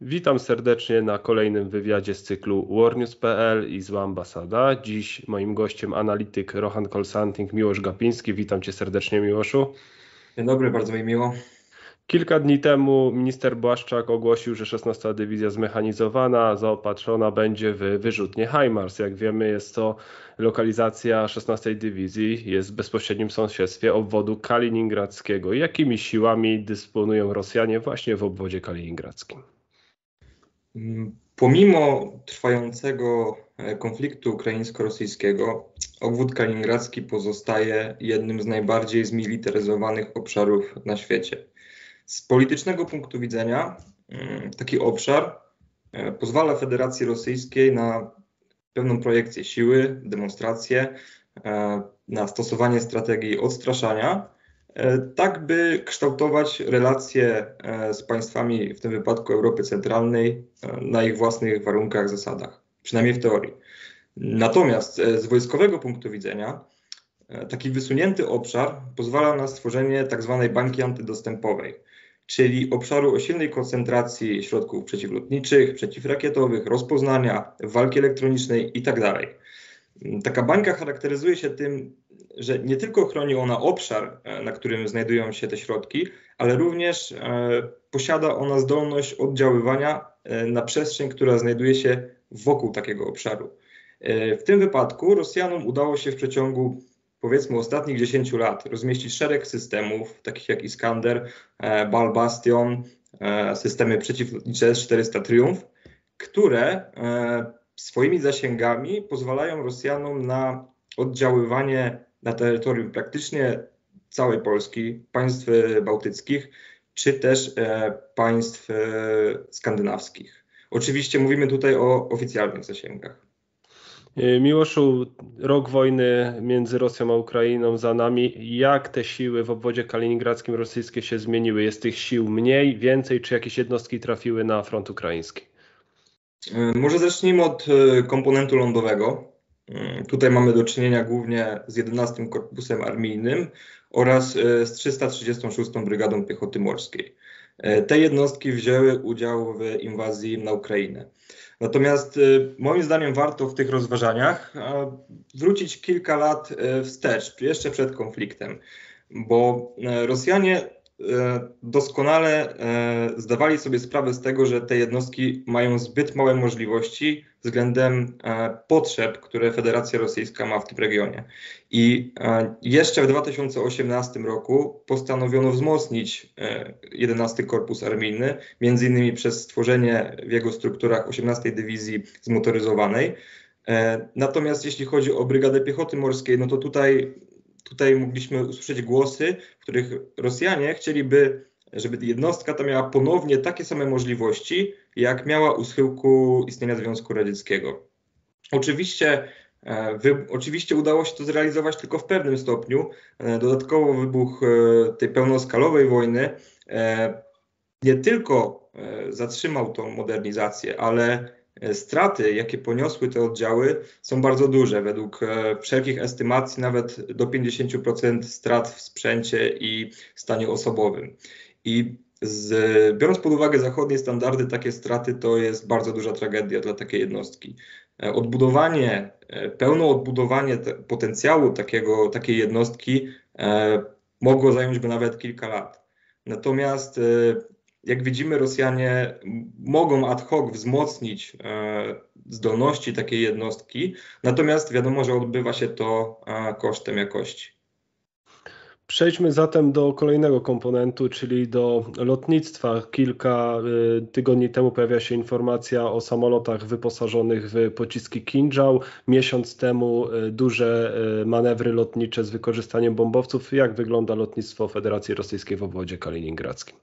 Witam serdecznie na kolejnym wywiadzie z cyklu warnews.pl i Zła Ambasada. Dziś moim gościem analityk Rohan Consulting Miłosz Gapiński. Witam Cię serdecznie, Miłoszu. Dzień dobry, bardzo mi miło. Kilka dni temu minister Błaszczak ogłosił, że 16. dywizja zmechanizowana zaopatrzona będzie w wyrzutnie HIMARS. Jak wiemy, jest to lokalizacja 16. dywizji, jest w bezpośrednim sąsiedztwie obwodu kaliningradzkiego. Jakimi siłami dysponują Rosjanie właśnie w obwodzie kaliningradzkim? Pomimo trwającego konfliktu ukraińsko-rosyjskiego, obwód kaliningradzki pozostaje jednym z najbardziej zmilitaryzowanych obszarów na świecie. Z politycznego punktu widzenia taki obszar pozwala Federacji Rosyjskiej na pewną projekcję siły, demonstrację, na stosowanie strategii odstraszania, tak by kształtować relacje z państwami, w tym wypadku Europy Centralnej, na ich własnych warunkach, zasadach, przynajmniej w teorii. Natomiast z wojskowego punktu widzenia taki wysunięty obszar pozwala na stworzenie tak zwanej bańki antydostępowej, czyli obszaru o silnej koncentracji środków przeciwlotniczych, przeciwrakietowych, rozpoznania, walki elektronicznej itd. Taka bańka charakteryzuje się tym, że nie tylko chroni ona obszar, na którym znajdują się te środki, ale również posiada ona zdolność oddziaływania na przestrzeń, która znajduje się wokół takiego obszaru. W tym wypadku Rosjanom udało się w przeciągu, powiedzmy, ostatnich 10 lat rozmieścić szereg systemów, takich jak Iskander, Bal-Bastion, systemy przeciwlotnicze S-400 Triumph, które swoimi zasięgami pozwalają Rosjanom na oddziaływanie na terytorium praktycznie całej Polski, państw bałtyckich, czy też państw skandynawskich. Oczywiście mówimy tutaj o oficjalnych zasięgach. Miłoszu, rok wojny między Rosją a Ukrainą za nami. Jak te siły w obwodzie kaliningradzkim rosyjskie się zmieniły? Jest tych sił mniej, więcej, czy jakieś jednostki trafiły na front ukraiński? Może zacznijmy od komponentu lądowego. Tutaj mamy do czynienia głównie z 11 Korpusem Armijnym oraz z 336 Brygadą Piechoty Morskiej. Te jednostki wzięły udział w inwazji na Ukrainę. Natomiast moim zdaniem warto w tych rozważaniach wrócić kilka lat wstecz, jeszcze przed konfliktem, bo Rosjanie doskonale zdawali sobie sprawę z tego, że te jednostki mają zbyt małe możliwości względem potrzeb, które Federacja Rosyjska ma w tym regionie. I jeszcze w 2018 roku postanowiono wzmocnić 11 Korpus Armijny, między innymi przez stworzenie w jego strukturach 18 Dywizji Zmotoryzowanej. Natomiast jeśli chodzi o Brygadę Piechoty Morskiej, no to tutaj mogliśmy usłyszeć głosy, w których Rosjanie chcieliby, żeby jednostka ta miała ponownie takie dolegliwości, jak miała u schyłku istnienia Związku Radzieckiego. Oczywiście udało się to zrealizować tylko w pewnym stopniu. Dodatkowo wybuch tej pełnoskalowej wojny nie tylko zatrzymał tą modernizację, ale straty, jakie poniosły te oddziały, są bardzo duże. Według wszelkich estymacji nawet do 50% strat w sprzęcie i stanie osobowym. I biorąc pod uwagę zachodnie standardy, takie straty to jest bardzo duża tragedia dla takiej jednostki. Pełne odbudowanie potencjału takiej jednostki mogło zająć go nawet kilka lat. Natomiast jak widzimy, Rosjanie mogą ad hoc wzmocnić zdolności takiej jednostki, natomiast wiadomo, że odbywa się to kosztem jakości. Przejdźmy zatem do kolejnego komponentu, czyli do lotnictwa. Kilka tygodni temu pojawiła się informacja o samolotach wyposażonych w pociski Kinżał. Miesiąc temu duże manewry lotnicze z wykorzystaniem bombowców. Jak wygląda lotnictwo Federacji Rosyjskiej w obwodzie kaliningradzkim?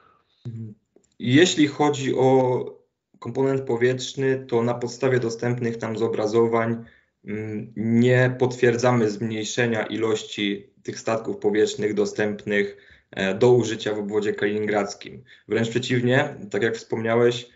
Jeśli chodzi o komponent powietrzny, to na podstawie dostępnych tam zobrazowań nie potwierdzamy zmniejszenia ilości tych statków powietrznych dostępnych do użycia w obwodzie kaliningradzkim. Wręcz przeciwnie, tak jak wspomniałeś,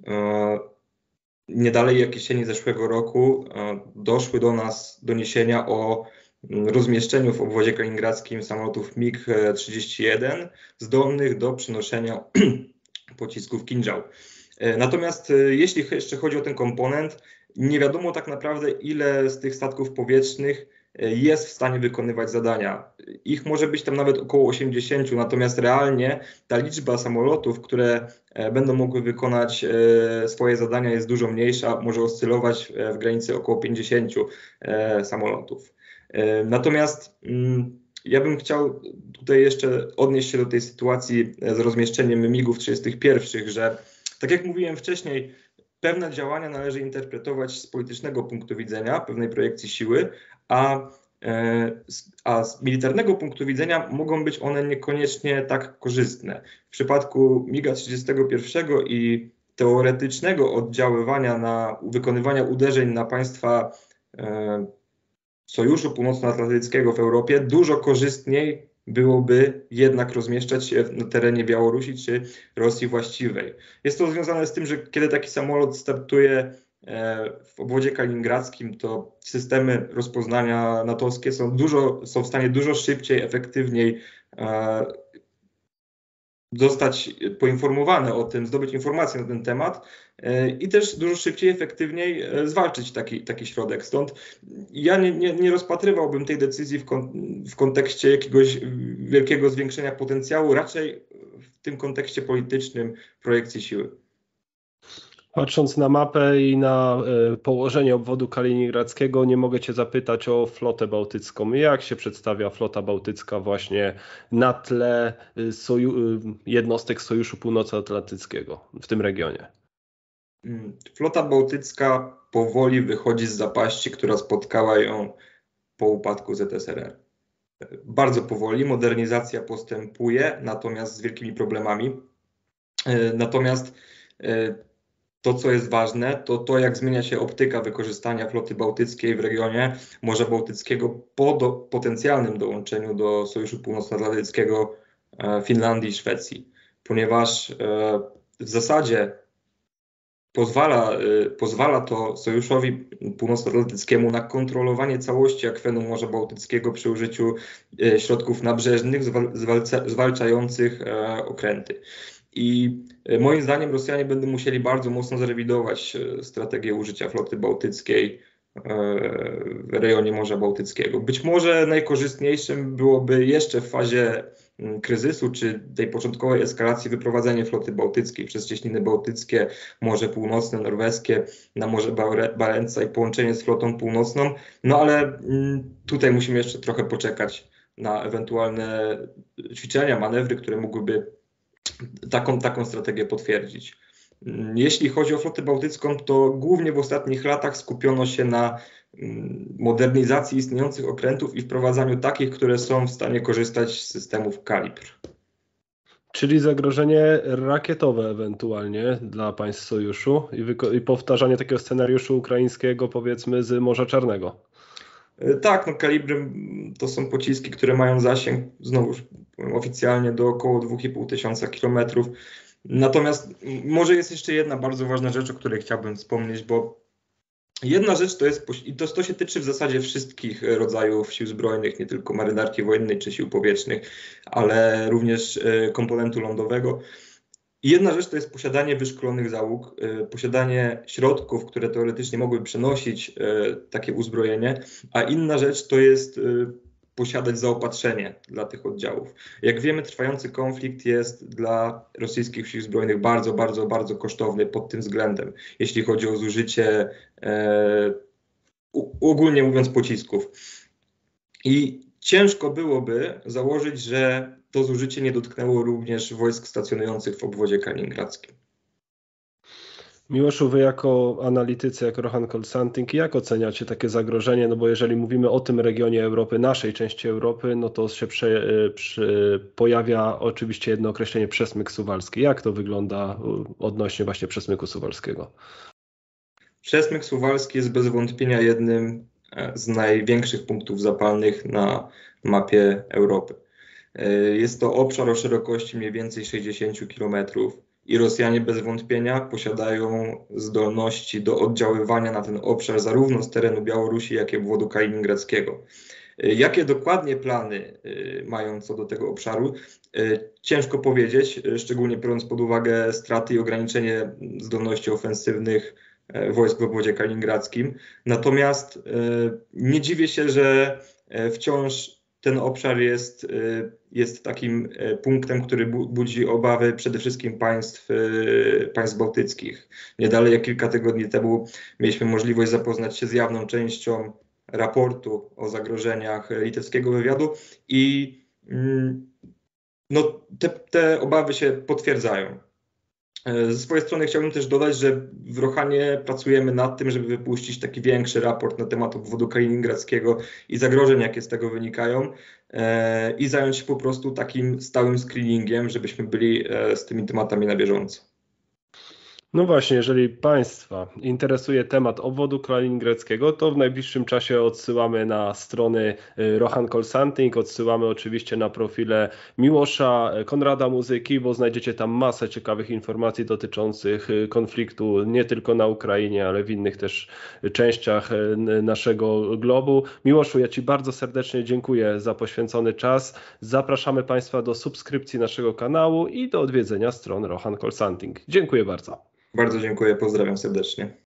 nie dalej jak jesieni zeszłego roku doszły do nas doniesienia o rozmieszczeniu w obwodzie kaliningradzkim samolotów MiG-31 zdolnych do przenoszenia pocisków Kinżał. Natomiast jeśli jeszcze chodzi o ten komponent, nie wiadomo tak naprawdę, ile z tych statków powietrznych jest w stanie wykonywać zadania. Ich może być tam nawet około 80, natomiast realnie ta liczba samolotów, które będą mogły wykonać swoje zadania, jest dużo mniejsza, może oscylować w granicy około 50 samolotów. Natomiast ja bym chciał tutaj jeszcze odnieść się do tej sytuacji z rozmieszczeniem MiG-ów 31, że tak jak mówiłem wcześniej, pewne działania należy interpretować z politycznego punktu widzenia, pewnej projekcji siły, a z militarnego punktu widzenia mogą być one niekoniecznie tak korzystne. W przypadku MiG-a 31 i teoretycznego oddziaływania na wykonywania uderzeń na państwa Sojuszu Północnoatlantyckiego w Europie, dużo korzystniej byłoby jednak rozmieszczać się na terenie Białorusi czy Rosji właściwej. Jest to związane z tym, że kiedy taki samolot startuje w obwodzie kaliningradzkim, to systemy rozpoznania natowskie są w stanie dużo szybciej, efektywniej zostać poinformowane o tym, zdobyć informacje na ten temat i też dużo szybciej, efektywniej zwalczyć taki środek. Stąd ja nie rozpatrywałbym tej decyzji w kontekście jakiegoś wielkiego zwiększenia potencjału, raczej w tym kontekście politycznym projekcji siły. Patrząc na mapę i na położenie obwodu kaliningradzkiego, nie mogę Cię zapytać o flotę bałtycką. Jak się przedstawia flota bałtycka właśnie na tle jednostek Sojuszu Północnoatlantyckiego w tym regionie? Flota bałtycka powoli wychodzi z zapaści, która spotkała ją po upadku ZSRR. Bardzo powoli, modernizacja postępuje, natomiast z wielkimi problemami. Natomiast to, co jest ważne, to jak zmienia się optyka wykorzystania floty bałtyckiej w regionie Morza Bałtyckiego po potencjalnym dołączeniu do Sojuszu Północnoatlantyckiego Finlandii i Szwecji. Ponieważ w zasadzie pozwala to Sojuszowi Północnoatlantyckiemu na kontrolowanie całości akwenu Morza Bałtyckiego przy użyciu środków nabrzeżnych zwalczających okręty. I moim zdaniem Rosjanie będą musieli bardzo mocno zrewidować strategię użycia floty bałtyckiej w rejonie Morza Bałtyckiego. Być może najkorzystniejszym byłoby jeszcze w fazie kryzysu, czy tej początkowej eskalacji wyprowadzenie floty bałtyckiej przez cieśniny bałtyckie, Morze Północne, Norweskie, na Morze Barentsa i połączenie z flotą północną. No ale tutaj musimy jeszcze trochę poczekać na ewentualne ćwiczenia, manewry, które mogłyby taką strategię potwierdzić. Jeśli chodzi o flotę bałtycką, to głównie w ostatnich latach skupiono się na modernizacji istniejących okrętów i wprowadzaniu takich, które są w stanie korzystać z systemów kalibr. Czyli zagrożenie rakietowe ewentualnie dla państw Sojuszu i powtarzanie takiego scenariuszu ukraińskiego, powiedzmy, z Morza Czarnego. Tak, no kalibry to są pociski, które mają zasięg, znowuż oficjalnie do około 2500 kilometrów. Natomiast może jest jeszcze jedna bardzo ważna rzecz, o której chciałbym wspomnieć, bo jedna rzecz to jest, i to się tyczy w zasadzie wszystkich rodzajów sił zbrojnych, nie tylko marynarki wojennej czy sił powietrznych, ale również komponentu lądowego. Jedna rzecz to jest posiadanie wyszkolonych załóg, posiadanie środków, które teoretycznie mogłyby przenosić takie uzbrojenie, a inna rzecz to jest posiadać zaopatrzenie dla tych oddziałów. Jak wiemy, trwający konflikt jest dla rosyjskich sił zbrojnych bardzo, bardzo, bardzo kosztowny pod tym względem, jeśli chodzi o zużycie, ogólnie mówiąc, pocisków. I ciężko byłoby założyć, że to zużycie nie dotknęło również wojsk stacjonujących w obwodzie kaliningradzkim. Miłoszu, wy jako analitycy, jako Rohan Consulting, jak oceniacie takie zagrożenie? No bo jeżeli mówimy o tym regionie Europy, naszej części Europy, no to się pojawia oczywiście jedno określenie przesmyk suwalski. Jak to wygląda odnośnie właśnie przesmyku suwalskiego? Przesmyk suwalski jest bez wątpienia jednym z największych punktów zapalnych na mapie Europy. Jest to obszar o szerokości mniej więcej 60 km i Rosjanie bez wątpienia posiadają zdolności do oddziaływania na ten obszar zarówno z terenu Białorusi, jak i obwodu kaliningradzkiego. Jakie dokładnie plany mają co do tego obszaru? Ciężko powiedzieć, szczególnie biorąc pod uwagę straty i ograniczenie zdolności ofensywnych wojsk w obwodzie kaliningradzkim. Natomiast nie dziwię się, że wciąż ten obszar jest takim punktem, który budzi obawy przede wszystkim państw bałtyckich. Nie dalej jak kilka tygodni temu mieliśmy możliwość zapoznać się z jawną częścią raportu o zagrożeniach litewskiego wywiadu i no, te obawy się potwierdzają. Ze swojej strony chciałbym też dodać, że w Rohanie pracujemy nad tym, żeby wypuścić taki większy raport na temat obwodu kaliningradzkiego i zagrożeń, jakie z tego wynikają, i zająć się po prostu takim stałym screeningiem, żebyśmy byli z tymi tematami na bieżąco. No właśnie, jeżeli Państwa interesuje temat obwodu kaliningradzkiego, to w najbliższym czasie odsyłamy na strony Rohan Consulting, odsyłamy oczywiście na profile Miłosza, Konrada Muzyki, bo znajdziecie tam masę ciekawych informacji dotyczących konfliktu nie tylko na Ukrainie, ale w innych też częściach naszego globu. Miłoszu, ja Ci bardzo serdecznie dziękuję za poświęcony czas. Zapraszamy Państwa do subskrypcji naszego kanału i do odwiedzenia stron Rohan Consulting. Dziękuję bardzo. Bardzo dziękuję, pozdrawiam serdecznie.